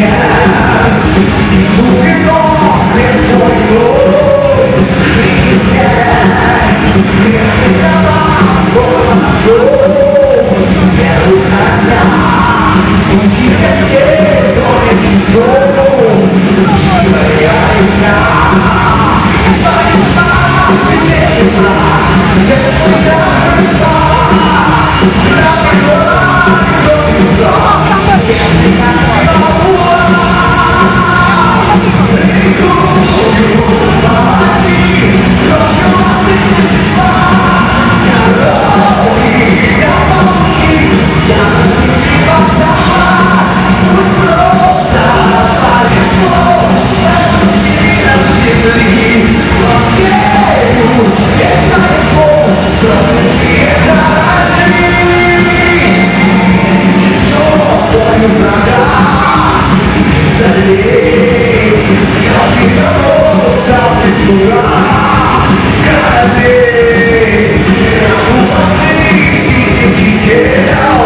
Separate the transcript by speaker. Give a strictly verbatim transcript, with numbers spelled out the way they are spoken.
Speaker 1: смерть, скинул вино без твоей жизни смерть. Крепкий дома, город нашел, веру красня, пути с костей, кроме чужого, тихая искра. Твоя где тепла, где твой торжества, правда года, кроме угла, верника нового. Рекую молчи, кроме вас и торжества, коровы замолчи, я наступила за вас, будь просто повезло, спасти нам земли, но верю, вечное зло, кроме короли. Тяжело твою врага, залей, жалкий народ, жалкий слуга, королей, страху воды, тысячи тел.